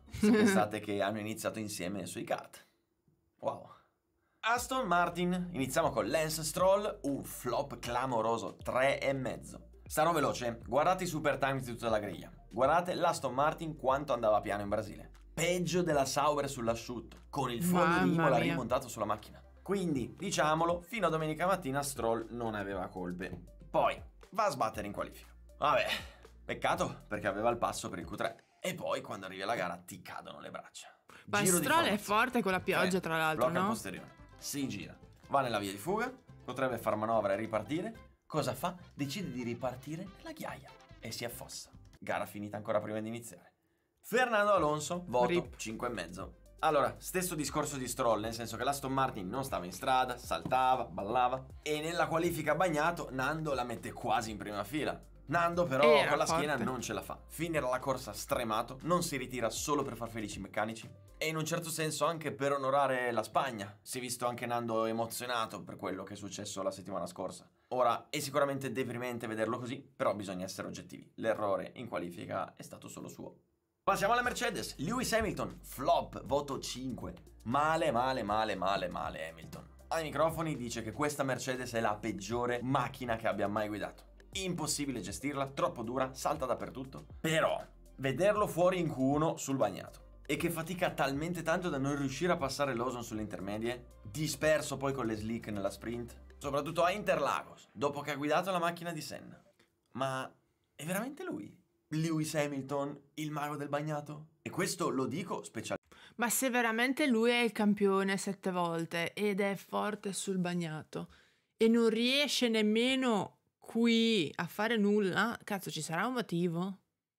Speaker 2: se pensate che hanno iniziato insieme sui kart. Wow. Aston Martin, iniziamo con Lance Stroll, un flop clamoroso, tre e mezzo. Sarò veloce, guardate i super time di tutta la griglia. Guardate l'Aston Martin quanto andava piano in Brasile. Peggio della Sauber sull'asciutto, con il fuoco di Imola rimontato sulla macchina. Quindi, diciamolo, fino a domenica mattina Stroll non aveva colpe. Poi, va a sbattere in qualifica. Vabbè, peccato perché aveva il passo per il Q tre. E poi, quando arrivi alla gara, ti cadono le braccia.
Speaker 1: Ma Stroll è forte con la pioggia, tra l'altro, no?
Speaker 2: Blocca posteriore, si gira, va nella via di fuga, potrebbe far manovra e ripartire. Cosa fa? Decide di ripartire nella ghiaia e si affossa. Gara finita ancora prima di iniziare. Fernando Alonso, voto cinque e mezzo. Allora, stesso discorso di Stroll, nel senso che l'Aston Martin non stava in strada, saltava, ballava, e nella qualifica bagnato Nando la mette quasi in prima fila. Nando però
Speaker 1: Era
Speaker 2: con la
Speaker 1: forte.
Speaker 2: schiena non ce la fa. Finirà la corsa stremato, non si ritira solo per far felici i meccanici e in un certo senso anche per onorare la Spagna. Si è visto anche Nando emozionato per quello che è successo la settimana scorsa. Ora, è sicuramente deprimente vederlo così, però bisogna essere oggettivi. L'errore in qualifica è stato solo suo. Passiamo alla Mercedes. Lewis Hamilton, flop, voto cinque. Male, male, male, male, male Hamilton. Ai microfoni dice che questa Mercedes è la peggiore macchina che abbia mai guidato. Impossibile gestirla, troppo dura, salta dappertutto. Però, vederlo fuori in Q uno sul bagnato e che fatica talmente tanto da non riuscire a passare Lawson sulle intermedie, disperso poi con le slick nella sprint, soprattutto a Interlagos, dopo che ha guidato la macchina di Senna. Ma è veramente lui? Lewis Hamilton, il mago del bagnato? E questo lo dico specialmente.
Speaker 1: Ma se veramente lui è il campione sette volte ed è forte sul bagnato e non riesce nemmeno qui a fare nulla, cazzo, ci sarà un motivo?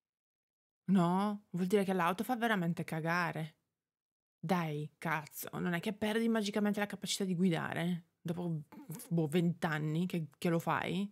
Speaker 1: No? Vuol dire che l'auto fa veramente cagare. Dai, cazzo, non è che perdi magicamente la capacità di guidare dopo boh, venti anni che, che lo fai?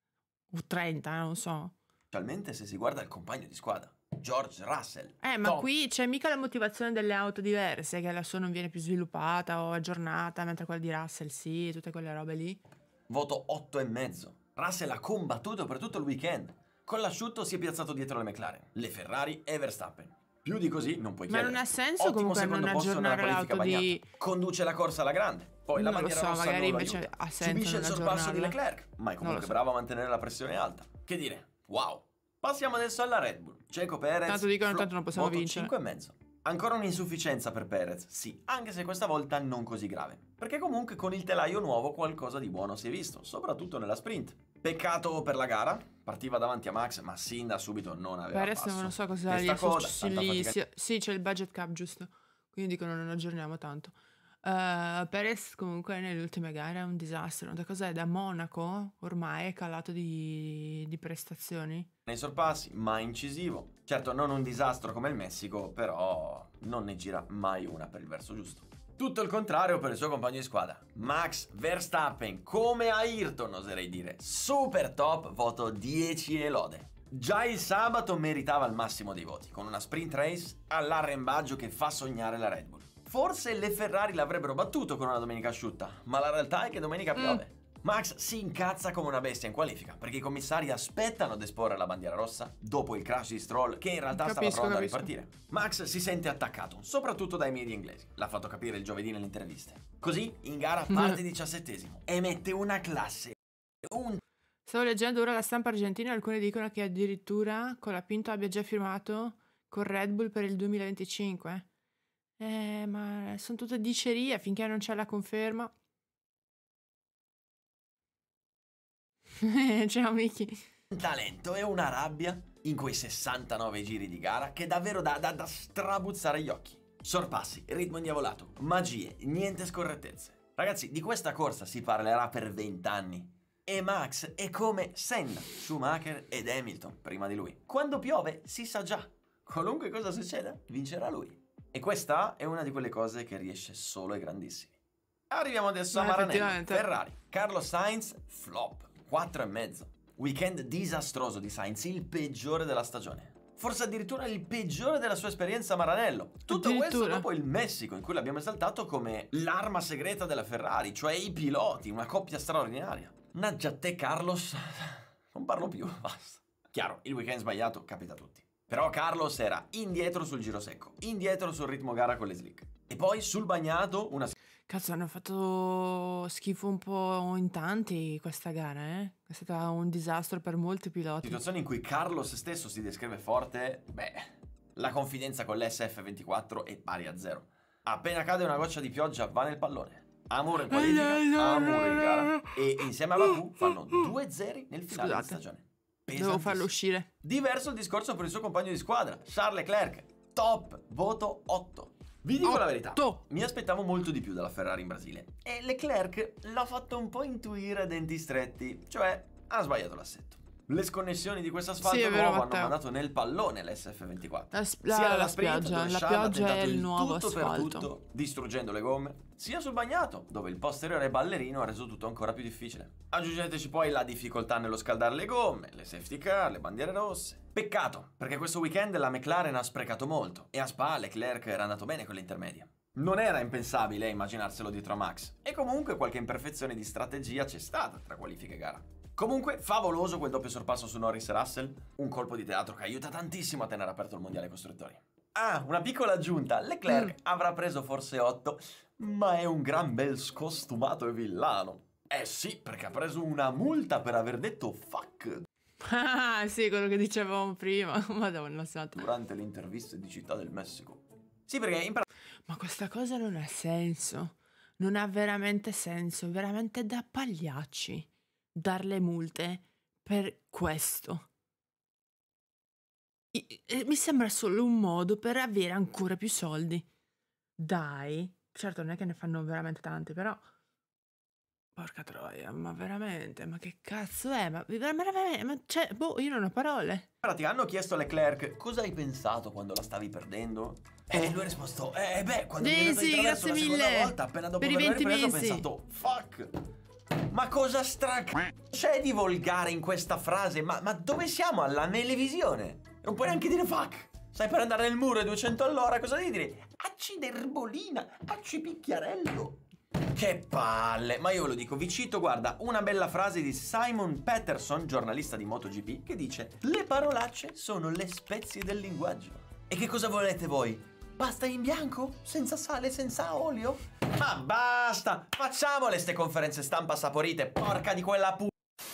Speaker 1: O trenta, non so.
Speaker 2: Specialmente se si guarda il compagno di squadra, George Russell.
Speaker 1: Eh, ma
Speaker 2: top.
Speaker 1: qui c'è mica la motivazione delle auto diverse, che la sua non viene più sviluppata o aggiornata, mentre quella di Russell sì, tutte quelle robe lì.
Speaker 2: Voto otto e mezzo. Russell ha combattuto per tutto il weekend. Con l'asciutto si è piazzato dietro le McLaren, le Ferrari e Verstappen. Più di così non puoi
Speaker 1: Ma
Speaker 2: chiedere.
Speaker 1: non ha senso
Speaker 2: Ottimo
Speaker 1: comunque
Speaker 2: secondo
Speaker 1: non
Speaker 2: posto nella
Speaker 1: aggiornare
Speaker 2: qualifica
Speaker 1: l'auto di...
Speaker 2: bagnata. Conduce la corsa alla grande. Poi la
Speaker 1: Non lo
Speaker 2: bandiera
Speaker 1: so,
Speaker 2: rossa
Speaker 1: magari
Speaker 2: non lo
Speaker 1: invece
Speaker 2: aiuta.
Speaker 1: ha senso
Speaker 2: Subisce il
Speaker 1: non
Speaker 2: sorpasso di
Speaker 1: aggiornarla.
Speaker 2: Leclerc, ma è comunque
Speaker 1: so.
Speaker 2: bravo a mantenere la pressione alta. Che dire, wow. Passiamo adesso alla Red Bull. Checo Perez,
Speaker 1: Tanto dicono,
Speaker 2: flop,
Speaker 1: tanto non possiamo
Speaker 2: voto
Speaker 1: vincere.
Speaker 2: cinque e mezzo. Ancora un'insufficienza per Perez, sì, anche se questa volta non così grave. Perché comunque con il telaio nuovo qualcosa di buono si è visto, soprattutto nella sprint. Peccato per la gara, partiva davanti a Max, ma sin da subito non aveva
Speaker 1: Perez
Speaker 2: passo.
Speaker 1: non so cosa gli
Speaker 2: Testa
Speaker 1: è
Speaker 2: coda,
Speaker 1: successo
Speaker 2: tanta
Speaker 1: lì.
Speaker 2: fatica.
Speaker 1: Sì, sì, c'è il budget cap, giusto. Quindi dicono non aggiorniamo tanto. Uh, Perez comunque nelle ultime gare è un disastro. Da cos'è? Da Monaco ormai è calato di, di prestazioni.
Speaker 2: Nei sorpassi, ma incisivo. Certo, non un disastro come il Messico, però non ne gira mai una per il verso giusto. Tutto il contrario per il suo compagno di squadra, Max Verstappen, come Ayrton oserei dire. Super top, voto dieci e lode. Già il sabato meritava il massimo dei voti, con una sprint race all'arrembaggio che fa sognare la Red Bull. Forse le Ferrari l'avrebbero battuto con una domenica asciutta, ma la realtà è che domenica piove. Mm. Max si incazza come una bestia in qualifica, perché i commissari aspettano ad esporre la bandiera rossa dopo il crash di Stroll, che in realtà
Speaker 1: Capisco,
Speaker 2: stava provando
Speaker 1: capisco.
Speaker 2: a ripartire. Max si sente attaccato, soprattutto dai media inglesi. L'ha fatto capire il giovedì nelle interviste. Così, in gara parte diciassettesimo e mette una classe. Un...
Speaker 1: Stavo leggendo ora la stampa argentina, alcuni dicono che addirittura Colapinto abbia già firmato con Red Bull per il duemilaventicinque. Eh, ma sono tutte dicerie finché non c'è la conferma. Ciao Miki.
Speaker 2: Un talento e una rabbia in quei sessantanove giri di gara che davvero dà da, da strabuzzare gli occhi. Sorpassi, ritmo indiavolato, magie, niente scorrettezze. Ragazzi, di questa corsa si parlerà per vent'anni. E Max è come Senna, Schumacher ed Hamilton prima di lui. Quando piove si sa già, qualunque cosa succeda, vincerà lui. E questa è una di quelle cose che riesce solo ai grandissimi. Arriviamo adesso a
Speaker 1: Ma
Speaker 2: Maranello,
Speaker 1: effettivamente.
Speaker 2: Ferrari. Carlos Sainz, flop, quattro e mezzo. Weekend disastroso di Sainz, il peggiore della stagione. Forse addirittura il peggiore della sua esperienza a Maranello. Tutto questo dopo il Messico, in cui l'abbiamo esaltato come l'arma segreta della Ferrari, cioè i piloti, una coppia straordinaria. Naggia a te, Carlos. Non parlo più, basta. Chiaro, il weekend sbagliato capita a tutti. Però Carlos era indietro sul giro secco, indietro sul ritmo gara con le slick. E poi sul bagnato una...
Speaker 1: Cazzo, hanno fatto schifo un po' in tanti questa gara, eh? È stato un disastro per molti piloti.
Speaker 2: situazione in cui Carlos stesso si descrive forte, beh, la confidenza con l'S F ventiquattro è pari a zero. Appena cade una goccia di pioggia va nel pallone. Amore in qualifica, amore in gara. E insieme a Baku fanno due zeri nel finale
Speaker 1: Scusate,
Speaker 2: di stagione.
Speaker 1: devo farlo uscire.
Speaker 2: Diverso il discorso per il suo compagno di squadra, Charles Leclerc. Top, voto otto. Vi dico
Speaker 1: otto.
Speaker 2: la verità, mi aspettavo molto di più dalla Ferrari in Brasile. E Leclerc l'ha fatto un po' intuire a denti stretti, cioè ha sbagliato l'assetto. Le sconnessioni di questo asfalto
Speaker 1: Sì, è vero,
Speaker 2: nuovo hanno
Speaker 1: Matteo.
Speaker 2: mandato nel pallone l'S F ventiquattro.
Speaker 1: La, sp-
Speaker 2: Sia
Speaker 1: la,
Speaker 2: nella
Speaker 1: la
Speaker 2: sprint,
Speaker 1: spiaggia,
Speaker 2: dove
Speaker 1: la
Speaker 2: Charles ha
Speaker 1: pioggia
Speaker 2: tentato
Speaker 1: è il
Speaker 2: il
Speaker 1: nuovo
Speaker 2: tutto per
Speaker 1: asfalto.
Speaker 2: tutto, distruggendo le gomme, sia sul bagnato, dove il posteriore ballerino ha reso tutto ancora più difficile. Aggiungeteci poi la difficoltà nello scaldare le gomme, le safety car, le bandiere rosse. Peccato, perché questo weekend la McLaren ha sprecato molto e a Spa Leclerc era andato bene con le intermedie. Non era impensabile immaginarselo dietro a Max, e comunque qualche imperfezione di strategia c'è stata tra qualifica e gara. Comunque, favoloso quel doppio sorpasso su Norris e Russell, un colpo di teatro che aiuta tantissimo a tenere aperto il mondiale costruttori. Ah, una piccola aggiunta, Leclerc mm. avrà preso forse otto, ma è un gran bel scostumato e villano. Eh sì, perché ha preso una multa per aver detto fuck.
Speaker 1: Ah, sì, quello che dicevamo prima. Madonna santa.
Speaker 2: Durante le interviste di Città del Messico. Sì, perché in
Speaker 1: Ma questa cosa non ha senso. Non ha veramente senso, è veramente da pagliacci dar le multe per questo. I- e mi sembra solo un modo per avere ancora più soldi. Dai, certo non è che ne fanno veramente tanti, però porca troia, ma veramente, ma che cazzo è? Ma, ma veramente, ma cioè, boh, io non ho parole.
Speaker 2: In pratica hanno chiesto a Leclerc cosa hai pensato quando la stavi perdendo? E lui ha risposto, eh beh, quando
Speaker 1: Sì,
Speaker 2: mi è andato
Speaker 1: sì,
Speaker 2: di traverso
Speaker 1: grazie
Speaker 2: la seconda
Speaker 1: mille
Speaker 2: volta, appena dopo
Speaker 1: per i
Speaker 2: averla
Speaker 1: venti
Speaker 2: ripreso, ho
Speaker 1: mesi.
Speaker 2: pensato, fuck. Ma cosa stra... c'è di volgare in questa frase? Ma, ma dove siamo? Alla televisione? Non puoi neanche dire fuck. Stai per andare nel muro a duecento all'ora, cosa devi dire? Acciderbolina, accipicchiarello. Che palle, ma io ve lo dico, vi cito, guarda, una bella frase di Simon Peterson, giornalista di MotoGP, che dice: le parolacce sono le spezie del linguaggio. E che cosa volete voi? Pasta in bianco? Senza sale, senza olio? Ma basta, facciamole ste conferenze stampa saporite, porca di quella pu...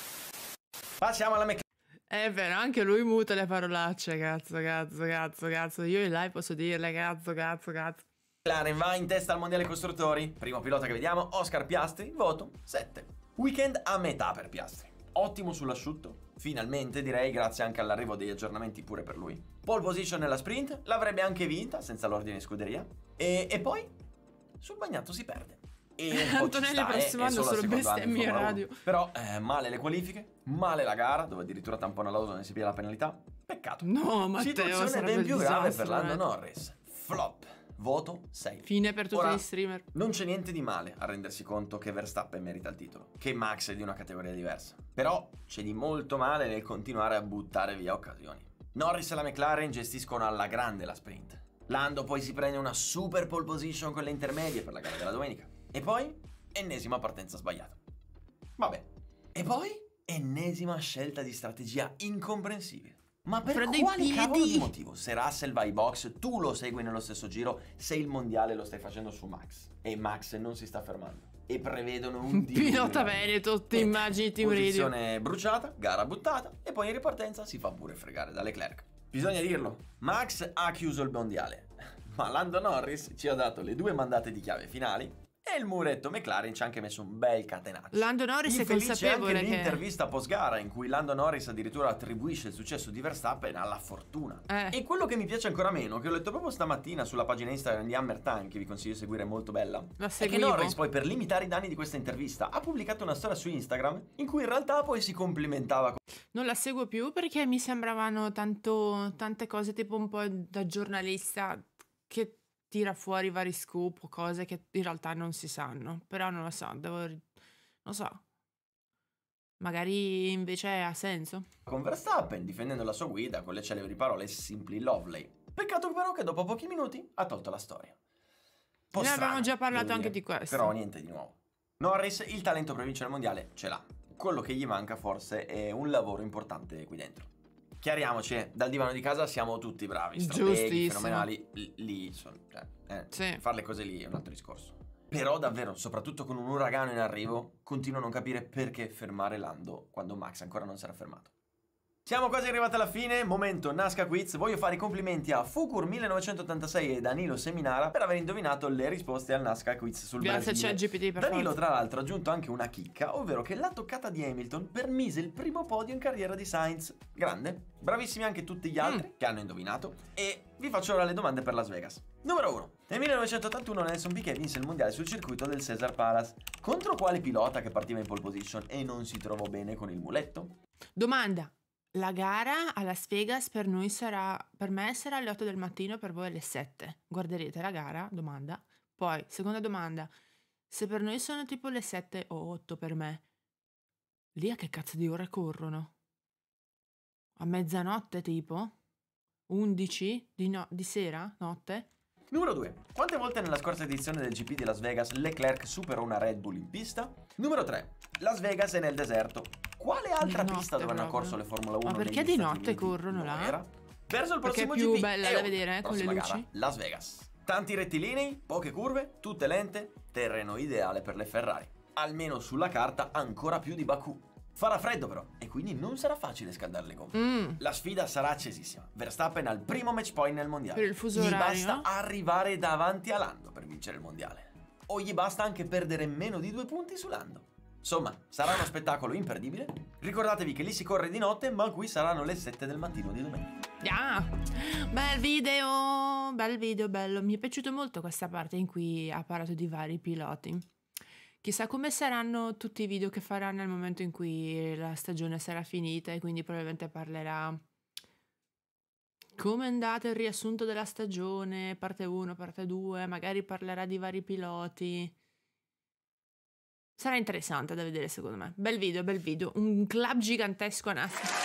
Speaker 2: Passiamo alla meccanica.
Speaker 1: È vero, anche lui muta le parolacce, cazzo, cazzo, cazzo, cazzo. Io in live posso dirle, cazzo, cazzo, cazzo.
Speaker 2: McLaren va in testa al mondiale costruttori. Primo pilota che vediamo, Oscar Piastri, voto sette. Weekend a metà per Piastri. Ottimo sull'asciutto, finalmente direi, grazie anche all'arrivo degli aggiornamenti pure per lui. Pole position nella sprint, l'avrebbe anche vinta senza l'ordine di scuderia. E, e poi sul bagnato si perde. E un po'
Speaker 1: Antonelli
Speaker 2: ci sta,
Speaker 1: prossimo
Speaker 2: eh, è
Speaker 1: anno
Speaker 2: solo al
Speaker 1: solo
Speaker 2: secondo anno in
Speaker 1: bestemmie in
Speaker 2: Formula
Speaker 1: radio.
Speaker 2: uno. Però eh, male le qualifiche, male la gara, dove addirittura tampona l'auto e si piglia la penalità. Peccato.
Speaker 1: No, Matteo,
Speaker 2: Situazione
Speaker 1: sarebbe
Speaker 2: ben più grave
Speaker 1: disastro,
Speaker 2: per Lando
Speaker 1: eh.
Speaker 2: Norris. Flop. Voto sei.
Speaker 1: Fine per tutti
Speaker 2: Ora,
Speaker 1: gli streamer.
Speaker 2: non c'è niente di male a rendersi conto che Verstappen merita il titolo, che Max è di una categoria diversa. Però c'è di molto male nel continuare a buttare via occasioni. Norris e la McLaren gestiscono alla grande la sprint. Lando poi si prende una super pole position con le intermedie per la gara della domenica. E poi, ennesima partenza sbagliata. Vabbè. E poi, ennesima scelta di strategia incomprensibile. Ma per
Speaker 1: Prendo i
Speaker 2: quale
Speaker 1: piedi.
Speaker 2: cavolo di motivo? Se Russell va ai box, tu lo segui nello stesso giro, se il mondiale lo stai facendo su Max. E Max non si sta fermando. E prevedono un
Speaker 1: Pilota Veneto, ti immagini Team Radio.
Speaker 2: Posizione bruciata, gara buttata, e poi in ripartenza si fa pure fregare da Leclerc. Bisogna dirlo, Max ha chiuso il mondiale, ma Lando Norris ci ha dato le due mandate di chiave finali. E il muretto McLaren ci ha anche messo un bel catenaccio.
Speaker 1: Lando Norris è
Speaker 2: Infelice
Speaker 1: consapevole
Speaker 2: anche
Speaker 1: che...
Speaker 2: l'intervista post gara in cui Lando Norris addirittura attribuisce il successo di Verstappen alla fortuna.
Speaker 1: Eh.
Speaker 2: E quello che mi piace ancora meno, che ho letto proprio stamattina sulla pagina Instagram di Hammer Time, che vi consiglio di seguire, è molto bella,
Speaker 1: La
Speaker 2: è che
Speaker 1: seguivo.
Speaker 2: Norris poi, per limitare i danni di questa intervista, ha pubblicato una storia su Instagram in cui in realtà poi si complimentava con...
Speaker 1: Non la seguo più perché mi sembravano tanto tante cose tipo un po' da giornalista che tira fuori vari scoop o cose che in realtà non si sanno. Però non lo so, devo... non lo so. Magari invece ha senso.
Speaker 2: con Verstappen, difendendo la sua guida con le celebri parole Simply Lovely. Peccato però che dopo pochi minuti ha tolto la storia. Po'
Speaker 1: Ne
Speaker 2: strano,
Speaker 1: avevamo già parlato
Speaker 2: devo
Speaker 1: anche
Speaker 2: dire,
Speaker 1: di questo.
Speaker 2: Però niente di nuovo. Norris il talento per vincere il mondiale ce l'ha. Quello che gli manca forse è un lavoro importante qui dentro. chiariamoci, eh, dal divano di casa siamo tutti bravi, strateghi,
Speaker 1: Giustissimo.
Speaker 2: fenomenali, l- lì sono, cioè, eh,
Speaker 1: Sì.
Speaker 2: fare le cose lì è un altro discorso. Però davvero, soprattutto con un uragano in arrivo, continuo a non capire perché fermare Lando quando Max ancora non si era fermato. Siamo quasi arrivati alla fine, momento Nazca Quiz. Voglio fare i complimenti a Fukur millenovecentottantasei e Danilo Seminara per aver indovinato le risposte al Nazca Quiz sul
Speaker 1: Grazie a
Speaker 2: Brasile.
Speaker 1: ChatGPT, per
Speaker 2: Danilo
Speaker 1: forza.
Speaker 2: tra l'altro ha aggiunto anche una chicca, ovvero che la toccata di Hamilton permise il primo podio in carriera di Sainz. Grande, bravissimi anche tutti gli altri
Speaker 1: Mm.
Speaker 2: che hanno indovinato. E vi faccio ora le domande per Las Vegas. Numero uno. Nel millenovecentottantuno Nelson Piquet vinse il mondiale sul circuito del Cesar Palace. Contro quale pilota che partiva in pole position e non si trovò bene con il muletto?
Speaker 1: Domanda. La gara a Las Vegas per noi sarà, per me sarà alle otto del mattino, per voi alle sette. Guarderete la gara? Domanda. Poi, seconda domanda. Se per noi sono tipo le sette o otto per me, lì a che cazzo di ore corrono? A mezzanotte tipo? undici di, no- di sera? Notte?
Speaker 2: Numero due. Quante volte nella scorsa edizione del G P di Las Vegas Leclerc superò una Red Bull in pista? Numero tre. Las Vegas è nel deserto. Quale altra
Speaker 1: Di
Speaker 2: pista
Speaker 1: notte
Speaker 2: dove hanno
Speaker 1: proprio.
Speaker 2: corso le Formula uno
Speaker 1: Ma perché
Speaker 2: negli
Speaker 1: di
Speaker 2: Stati
Speaker 1: notte
Speaker 2: Uniti
Speaker 1: corrono
Speaker 2: lo
Speaker 1: là?
Speaker 2: era? Verso il
Speaker 1: Perché è
Speaker 2: prossimo
Speaker 1: più
Speaker 2: G P
Speaker 1: bella
Speaker 2: e
Speaker 1: da
Speaker 2: oh,
Speaker 1: vedere, con le
Speaker 2: prossima
Speaker 1: luci.
Speaker 2: gara, Las Vegas. Tanti rettilinei, poche curve, tutte lente, terreno ideale per le Ferrari. Almeno sulla carta ancora più di Baku. Farà freddo però e quindi non sarà facile scaldare le gomme.
Speaker 1: Mm.
Speaker 2: La sfida sarà accesissima. Verstappen al primo match point nel mondiale.
Speaker 1: Per il fuso
Speaker 2: Gli
Speaker 1: orario,
Speaker 2: basta
Speaker 1: no?
Speaker 2: arrivare davanti a Lando per vincere il mondiale. O gli basta anche perdere meno di due punti su Lando. Insomma, sarà uno spettacolo imperdibile. Ricordatevi che lì si corre di notte, ma qui saranno le sette del mattino di domenica.
Speaker 1: Ah, bel video, bel video, bello. Mi è piaciuto molto questa parte in cui ha parlato di vari piloti. Chissà come saranno tutti i video che farà nel momento in cui la stagione sarà finita e quindi probabilmente parlerà come è andato il riassunto della stagione, parte uno, parte due, magari parlerà di vari piloti. Sarà interessante da vedere secondo me. Bel video, bel video. Un club gigantesco a Nazca.